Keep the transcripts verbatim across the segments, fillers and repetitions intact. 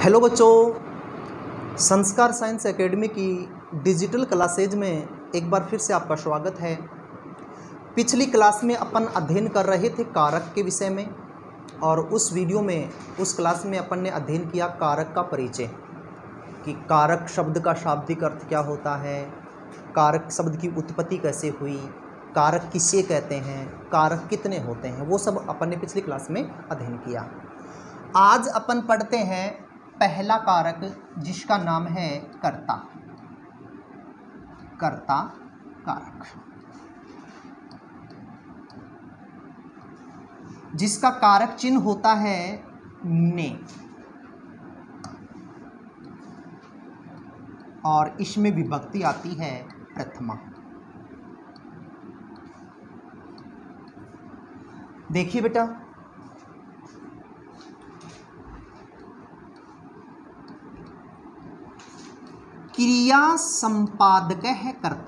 Hello बच्चों, Sanskar science academy की digital classes में एक बार फिर से आपका स्वागत है। पिछली क्लास में अपन अध्ययन कर रहे थे कारक के विषय में, और उस वीडियो में उस क्लास में अपन ने अध्ययन किया कारक का परिचय कि कारक शब्द का शाब्दिक अर्थ क्या होता है, कारक शब्द की उत्पत्ति कैसे हुई, कारक किसे कहते हैं, कारक कितने होते हैं, वो सब अपन ने पिछली क्लास में अध्ययन किया। आज अपन पढ़ते हैं पहला कारक जिसका नाम है कर्ता। कर्ता कारक, जिसका कारक चिन्ह होता है ने, और इसमें विभक्ति आती है प्रथमा। देखिए बेटा, क्रिया संपादक है कर्ता।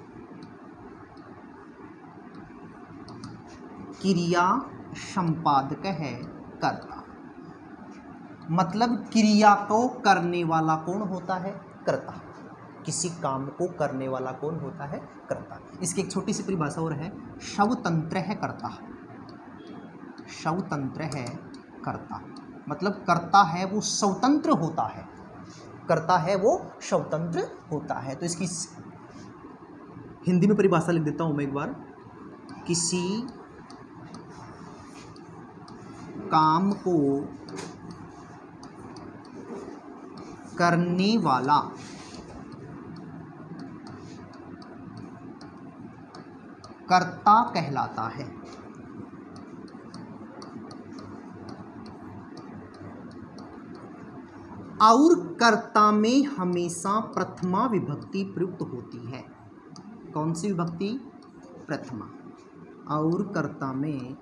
क्रिया संपादक है कर्ता, मतलब क्रिया को करने वाला कौन होता है? कर्ता। किसी काम को करने वाला कौन होता है? कर्ता। इसकी एक छोटी सी परिभाषा और है, स्वतंत्र है कर्ता। स्वतंत्र है कर्ता, मतलब कर्ता है वो स्वतंत्र होता है, करता है वो स्वतंत्र होता है। तो इसकी हिंदी में परिभाषा लिख देता हूं मैं एक बार। किसी काम को करने वाला कर्ता कहलाता है। और कर्ता में हमेशा प्रथमा विभक्ति प्रयुक्त होती है। कौन सी विभक्ति? प्रथमा। और कर्ता में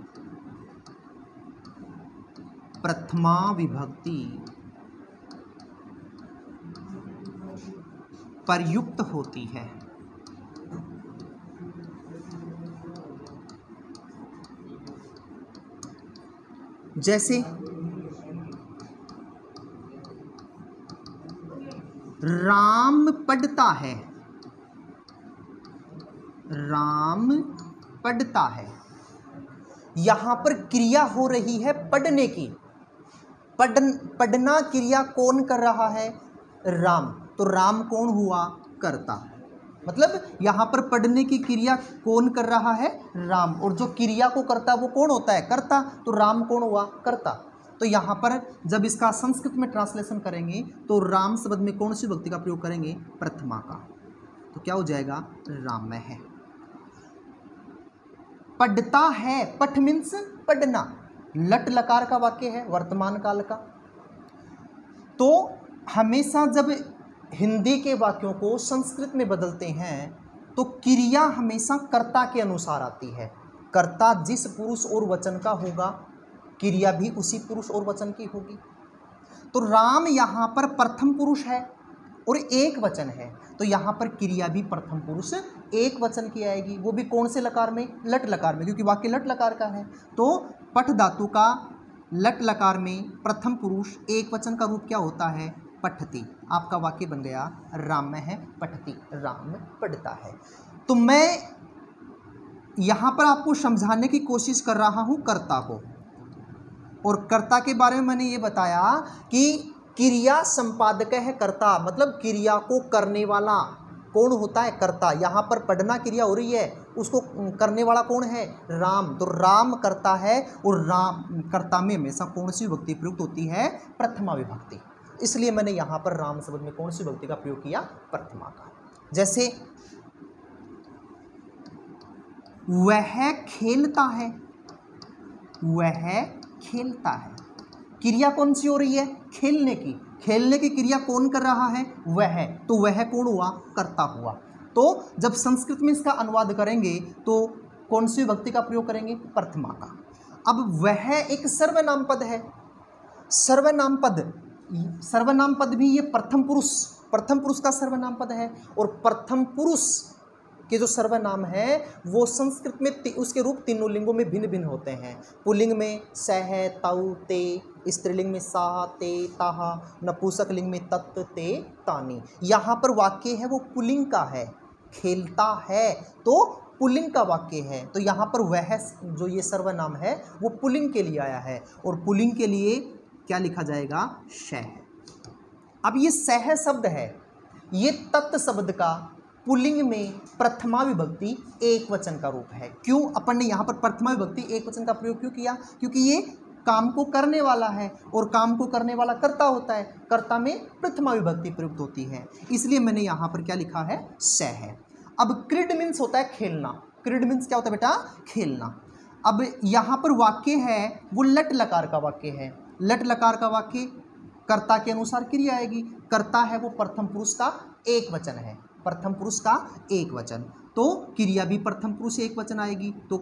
प्रथमा विभक्ति प्रयुक्त होती है। जैसे राम पढ़ता है। राम पढ़ता है, यहां पर क्रिया हो रही है पढ़ने की। पढ़ पढ़ना क्रिया कौन कर रहा है? राम। तो राम कौन हुआ? कर्ता। मतलब यहां पर पढ़ने की क्रिया कौन कर रहा है? राम। और जो क्रिया को करता है वो कौन होता है? कर्ता। तो राम कौन हुआ? कर्ता। तो यहाँ पर जब इसका संस्कृत में ट्रांसलेशन करेंगे तो राम शब्द में कौन सी विभक्ति का प्रयोग करेंगे? प्रथमा का। तो क्या हो जाएगा? राम है। पढ़ता है, पठ मीन्स पढ़ना, लट लकार का वाक्य है, वर्तमान काल का। तो हमेशा जब हिंदी के वाक्यों को संस्कृत में बदलते हैं तो क्रिया हमेशा कर्ता के अनुसार आती है। कर्ता जिस पुरुष और वचन का होगा, क्रिया भी उसी पुरुष और वचन की होगी। तो राम यहाँ पर प्रथम पुरुष है और एक वचन है, तो यहाँ पर क्रिया भी प्रथम पुरुष एक वचन की आएगी। वो भी कौन से लकार में? लट लकार में, क्योंकि वाक्य लट लकार का है। तो पठ धातु का लट लकार में प्रथम पुरुष एक वचन का रूप क्या होता है? पठती। आपका वाक्य बन गया राम है पठती, राम पढ़ता है। तो मैं यहाँ पर आपको समझाने की कोशिश कर रहा हूँ कर्ता को, और कर्ता के बारे में मैंने ये बताया कि क्रिया संपादक है कर्ता, मतलब क्रिया को करने वाला कौन होता है? कर्ता। यहाँ पर पढ़ना क्रिया हो रही है, उसको करने वाला कौन है? राम। तो राम करता है, और राम कर्ता में हमेशा कौन सी विभक्ति प्रयुक्त होती है? प्रथमा विभक्ति। इसलिए मैंने यहाँ पर राम शब्द में कौन सी विभक्ति का प्रयोग किया? प्रथमा का। जैसे वह खेलता है। वह खेलता है, क्रिया कौन सी हो रही है? खेलने की। खेलने की क्रिया कौन कर रहा है? वह। तो वह कौन हुआ? कर्ता हुआ। तो जब संस्कृत में इसका अनुवाद करेंगे तो कौन सी विभक्ति का प्रयोग करेंगे? प्रथमा का। अब वह एक सर्वनाम पद है। सर्वनाम पद, सर्वनाम पद भी ये प्रथम पुरुष, प्रथम पुरुष का सर्वनाम पद है। और प्रथम पुरुष के जो सर्वनाम है वो संस्कृत में ति, उसके रूप तीनों लिंगों में भिन्न भिन्न होते हैं। पुल्लिंग में सह, तौ, ते, स्त्रीलिंग में सा, ते, ताहा, नपुंसक लिंग में तत्, ते, तानी। यहाँ पर वाक्य है वो पुल्लिंग का है, खेलता है तो पुल्लिंग का वाक्य है, तो यहाँ पर वह जो ये सर्वनाम है वो पुल्लिंग के लिए आया है, और पुल्लिंग के लिए क्या लिखा जाएगा, शह। अब ये सह शब्द है, ये तत् शब्द का पुल्लिंग में प्रथमा विभक्ति एक वचन का रूप है। क्यों अपन ने यहाँ पर प्रथमा विभक्ति एक वचन का प्रयोग क्यों किया, क्योंकि ये काम को करने वाला है, और काम को करने वाला कर्ता होता है, कर्ता में प्रथमा विभक्ति प्रयुक्त होती है, इसलिए मैंने यहाँ पर क्या लिखा है, सह है। अब क्रीड मीन्स होता है खेलना, क्रीड मीन्स क्या होता है बेटा, खेलना। अब यहाँ पर वाक्य है वो लट लकार का वाक्य है, लट लकार का वाक्य कर्ता के अनुसार क्रिया आएगी, कर्ता है वो प्रथम पुरुष का एक वचन है, प्रथम पुरुष का एक वचन, तो क्रिया भी प्रथम पुरुष एक वचन आएगी, तो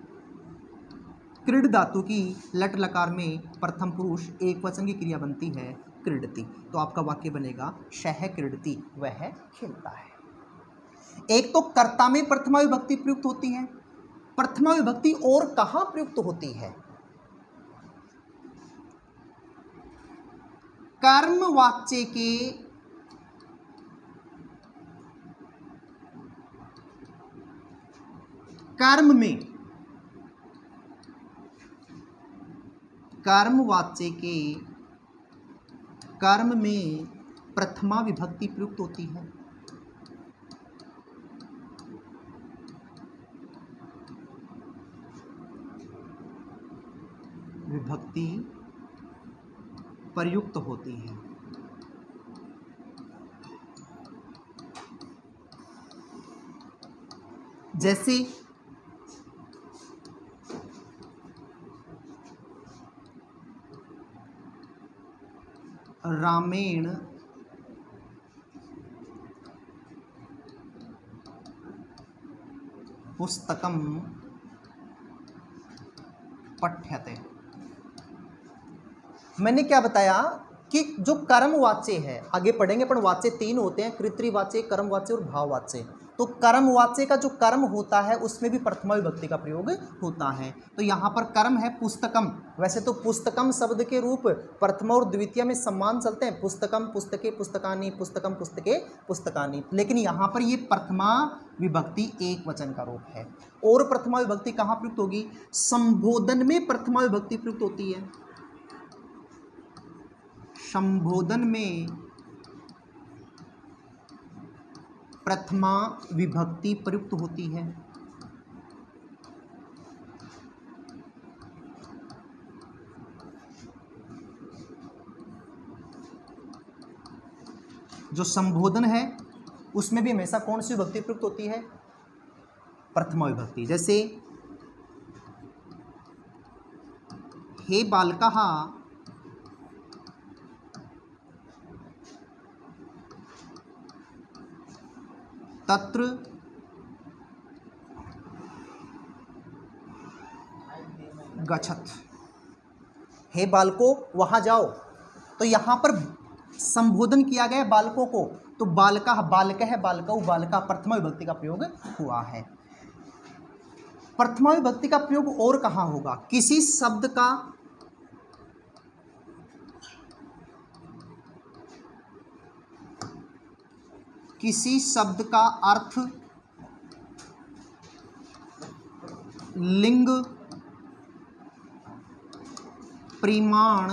क्रीड धातु की लट लकार में प्रथम पुरुष एक वचन की क्रिया बनती है क्रीडति, तो आपका वाक्य बनेगा शह क्रीडति, वह खेलता है। एक तो कर्ता में प्रथमा विभक्ति प्रयुक्त होती है, प्रथमा विभक्ति और कहाँ प्रयुक्त होती है, कर्म वाच्य के कर्म में, कर्म वाच्य के कर्म में प्रथमा विभक्ति प्रयुक्त होती है। विभक्ति प्रयुक्त होती है। जैसे रामेण पुस्तकम पठ्यते। मैंने क्या बताया कि जो कर्मवाच्य है, आगे पढ़ेंगे पर वाच्य तीन होते हैं, कृत्रिवाच्य, कर्मवाच्य और भाववाच्य। तो कर्मवाच्य का जो कर्म होता है उसमें भी प्रथमा विभक्ति का प्रयोग होता है। तो यहाँ पर कर्म है पुस्तकम, वैसे तो पुस्तकम शब्द के रूप प्रथमा और द्वितीय में सम्मान चलते हैं, पुस्तकम, पुस्तके, पुस्तकानी, पुस्तकम, पुस्तके, पुस्तकानी, लेकिन यहाँ पर ये प्रथमा विभक्ति एक वचन का रूप है। और प्रथमा विभक्ति कहाँ प्रयुक्त होगी, संबोधन में प्रथमा विभक्ति प्रयुक्त होती है, संबोधन में प्रथमा विभक्ति प्रयुक्त होती है। जो संबोधन है उसमें भी हमेशा कौन सी विभक्ति प्रयुक्त होती है, प्रथमा विभक्ति। जैसे हे बालकः तत्र गच्छत, हे बालको वहां जाओ, तो यहां पर संबोधन किया गया बालकों को, तो बालका, बालक है, बालका, बालका, प्रथमा विभक्ति का प्रयोग हुआ है। प्रथमा विभक्ति का प्रयोग और कहाँ होगा, किसी शब्द का किसी शब्द का अर्थ लिंग, परिमाण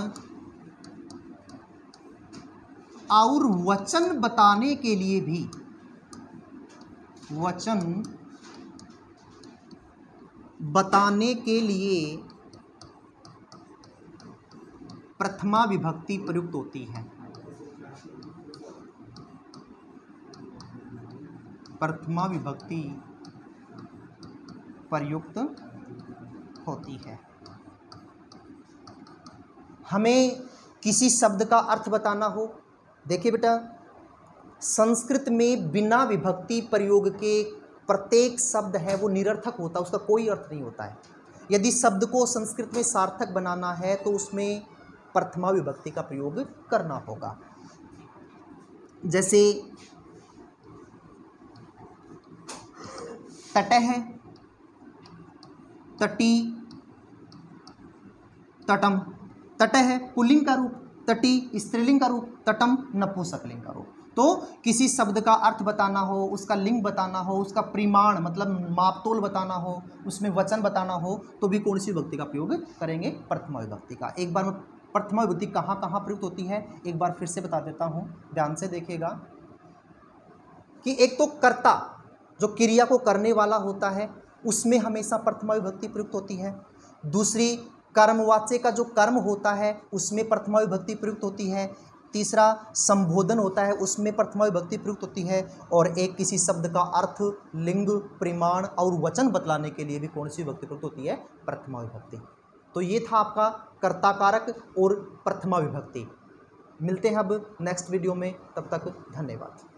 और वचन बताने के लिए भी, वचन बताने के लिए प्रथमा विभक्ति प्रयुक्त होती है, प्रथमा विभक्ति प्रयुक्त होती है। हमें किसी शब्द का अर्थ बताना हो, देखिए बेटा, संस्कृत में बिना विभक्ति प्रयोग के प्रत्येक शब्द है वो निरर्थक होता है, उसका कोई अर्थ नहीं होता है। यदि शब्द को संस्कृत में सार्थक बनाना है तो उसमें प्रथमा विभक्ति का प्रयोग करना होगा। जैसे तटह, तटी, तटम। तटह पुल्लिंग का रूप, तटी स्त्रीलिंग का रूप, तटम नपुंसकलिंग का रूप। तो किसी शब्द का अर्थ बताना हो, उसका लिंग बताना हो, उसका परिमाण मतलब मापतोल बताना हो, उसमें वचन बताना हो, तो भी कौन सी विभक्ति का प्रयोग करेंगे? प्रथमा विभक्ति का। एक बार मैं प्रथमा विभक्ति कहाँ कहाँ प्रयुक्त होती है एक बार फिर से बता देता हूँ, ध्यान से देखिएगा कि एक तो कर्ता जो क्रिया को करने वाला होता है उसमें हमेशा प्रथमा विभक्ति प्रयुक्त होती है। दूसरी कर्मवाच्य का जो कर्म होता है उसमें प्रथमा विभक्ति प्रयुक्त होती है। तीसरा संबोधन होता है उसमें प्रथमा विभक्ति प्रयुक्त होती है। और एक किसी शब्द का अर्थ, लिंग, परिमाण और वचन बतलाने के लिए भी कौन सी विभक्ति प्रयुक्त होती है? प्रथमा विभक्ति। तो ये था आपका कर्ताकारक और प्रथमा विभक्ति। मिलते हैं अब नेक्स्ट वीडियो में, तब तक धन्यवाद।